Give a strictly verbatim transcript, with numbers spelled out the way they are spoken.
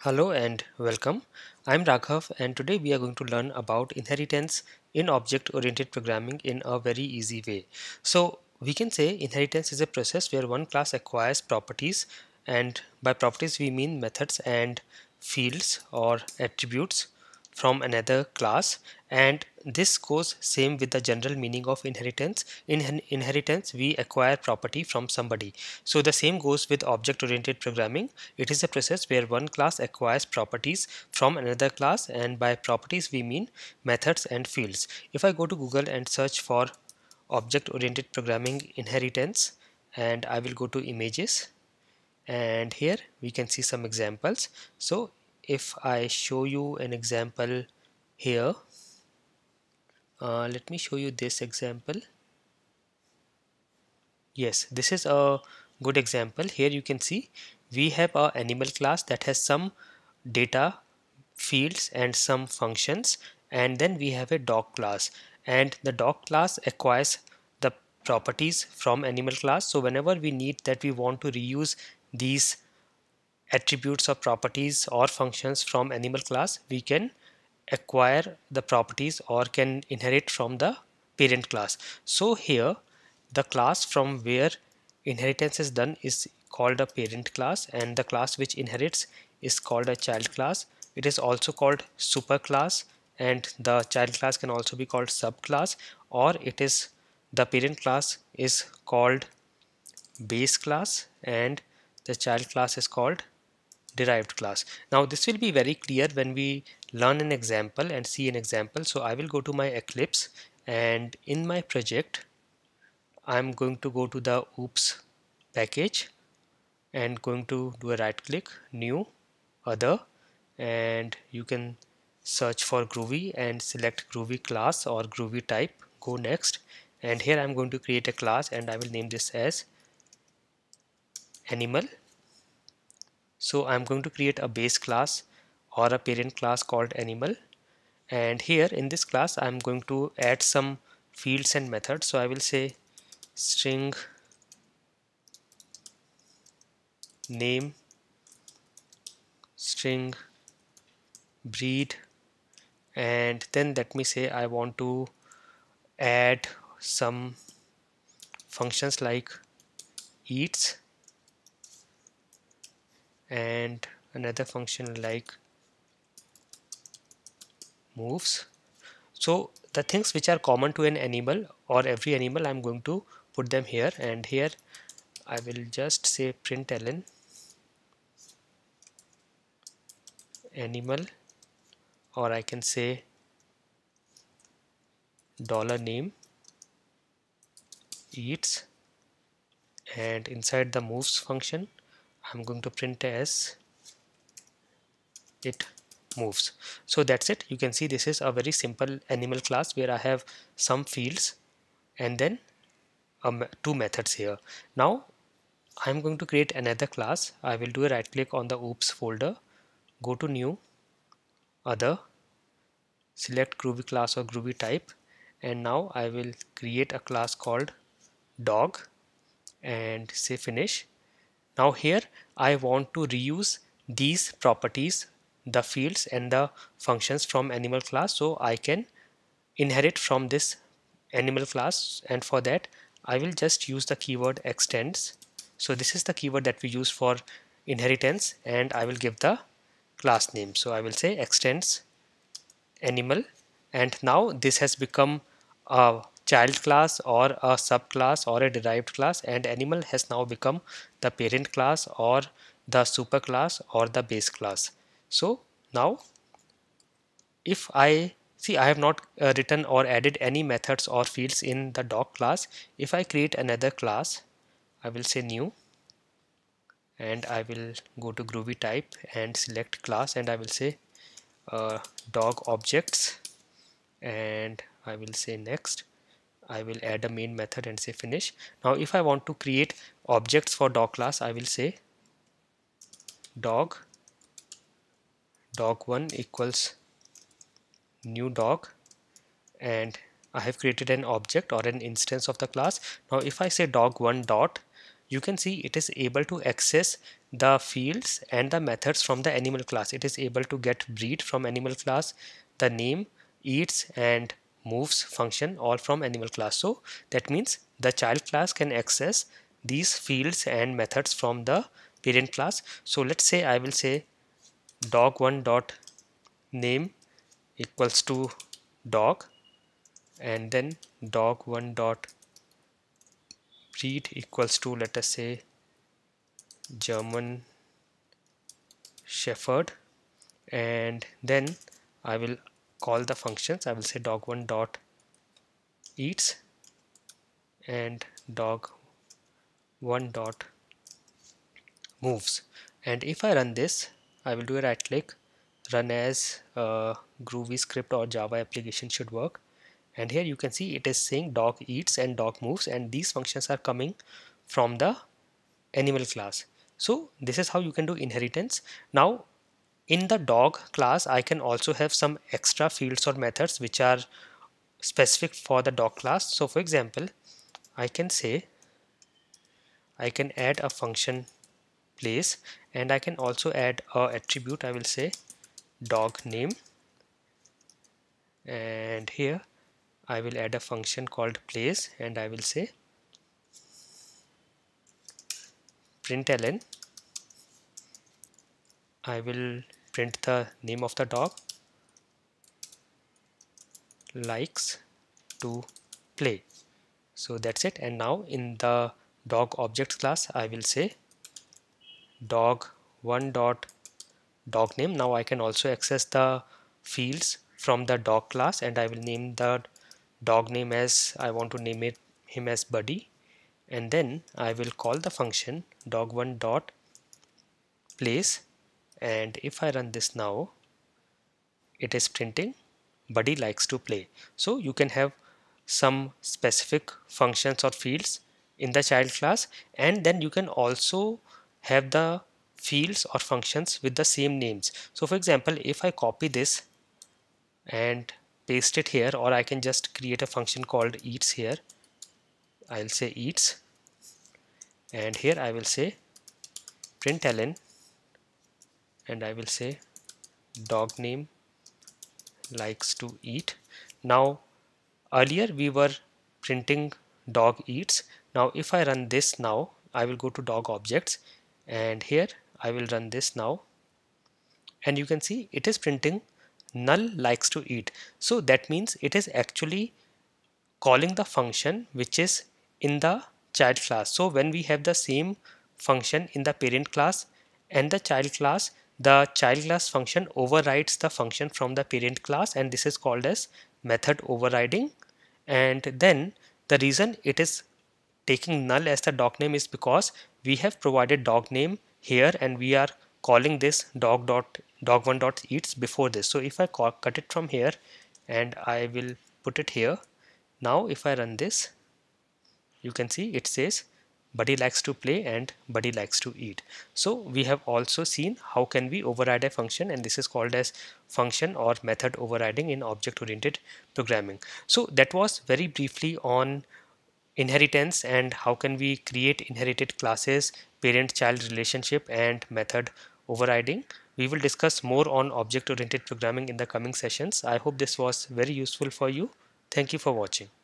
Hello and welcome. I'm Raghav and today we are going to learn about inheritance in object-oriented programming in a very easy way. So we can say inheritance is a process where one class acquires properties, and by properties we mean methods and fields or attributes from another class, and this goes same with the general meaning of inheritance. In inheritance we acquire property from somebody, so the same goes with object oriented programming. It is a process where one class acquires properties from another class, and by properties we mean methods and fields. If I go to Google and search for object oriented programming inheritance, and I will go to images, and here we can see some examples. So if I show you an example here, uh, let me show you this example. Yes, this is a good example. Here you can see we have a animal class that has some data fields and some functions, and then we have a dog class, and the dog class acquires the properties from animal class. So whenever we need that, we want to reuse these attributes or properties or functions from animal class, we can acquire the properties or can inherit from the parent class. So here the class from where inheritance is done is called a parent class, and the class which inherits is called a child class. It is also called superclass, and the child class can also be called subclass, or it is the parent class is called base class and the child class is called derived class. Now this will be very clear when we learn an example and see an example. So I will go to my Eclipse, and in my project I'm going to go to the oops package and going to do a right click, new, other, and you can search for Groovy and select Groovy class or Groovy type, go next, and here I'm going to create a class and I will name this as animal. So I'm going to create a base class or a parent class called animal, and here in this class I'm going to add some fields and methods. So I will say string name, string breed, and then let me say I want to add some functions like eats and another function like moves. So the things which are common to an animal or every animal, I'm going to put them here, and here I will just say println animal, or I can say dollar name eats, and inside the moves function I'm going to print as it moves. So that's it. You can see this is a very simple animal class where I have some fields and then um, two methods here. Now I'm going to create another class. I will do a right click on the oops folder, go to new, other, select Groovy class or Groovy type, and now I will create a class called dog and say finish. Now here I want to reuse these properties, the fields and the functions from animal class, so I can inherit from this animal class, and for that I will just use the keyword extends. So this is the keyword that we use for inheritance, and I will give the class name. So I will say extends animal, and now this has become a child class or a subclass or a derived class, and animal has now become the parent class or the superclass or the base class. So now if I see, I have not uh, written or added any methods or fields in the dog class. If I create another class, I will say new, and I will go to Groovy type and select class, and I will say uh, dog objects, and I will say next. I will add a main method and say finish. Now if I want to create objects for dog class, I will say dog dog one equals new dog, and I have created an object or an instance of the class. Now if I say dog one dot, you can see it is able to access the fields and the methods from the animal class. It is able to get breed from animal class, the name, eats and moves function all from animal class. So that means the child class can access these fields and methods from the parent class. So let's say I will say dog one dot name equals to dog, and then dog one dot breed equals to, let us say, German Shepherd, and then I will call the functions. I will say dog one dot eats and dog one dot moves. And if I run this, I will do a right click, run as a Groovy script or Java application should work. And here you can see it is saying dog eats and dog moves, and these functions are coming from the animal class. So this is how you can do inheritance. Now in the dog class, I can also have some extra fields or methods which are specific for the dog class. So for example, I can say I can add a function place, and I can also add a attribute. I will say dog name, and here I will add a function called place, and I will say println. I will print the name of the dog likes to play. So that's it. And now in the dog object class, I will say dog one dot dog name. Now I can also access the fields from the dog class, and I will name the dog name as, I want to name it him as Buddy, and then I will call the function dog one dot place, and if I run this now, it is printing Buddy likes to play. So you can have some specific functions or fields in the child class, and then you can also have the fields or functions with the same names. So for example, if I copy this and paste it here, or I can just create a function called eats here. I'll say eats, and here I will say println, and I will say dog name likes to eat. Now earlier we were printing dog eats. Now if I run this now, I will go to dog objects, and here I will run this now, and you can see it is printing null likes to eat. So that means it is actually calling the function which is in the child class. So when we have the same function in the parent class and the child class, the child class function overrides the function from the parent class, and this is called as method overriding. And then the reason it is taking null as the dog name is because we have provided dog name here, and we are calling this dog dot dog one dot eats before this. So if I call, cut it from here, and I will put it here. Now if I run this, you can see it says Buddy likes to play and Buddy likes to eat. So we have also seen how can we override a function, and this is called as function or method overriding in object oriented programming. So that was very briefly on inheritance and how can we create inherited classes, parent child relationship, and method overriding. We will discuss more on object oriented programming in the coming sessions. I hope this was very useful for you. Thank you for watching.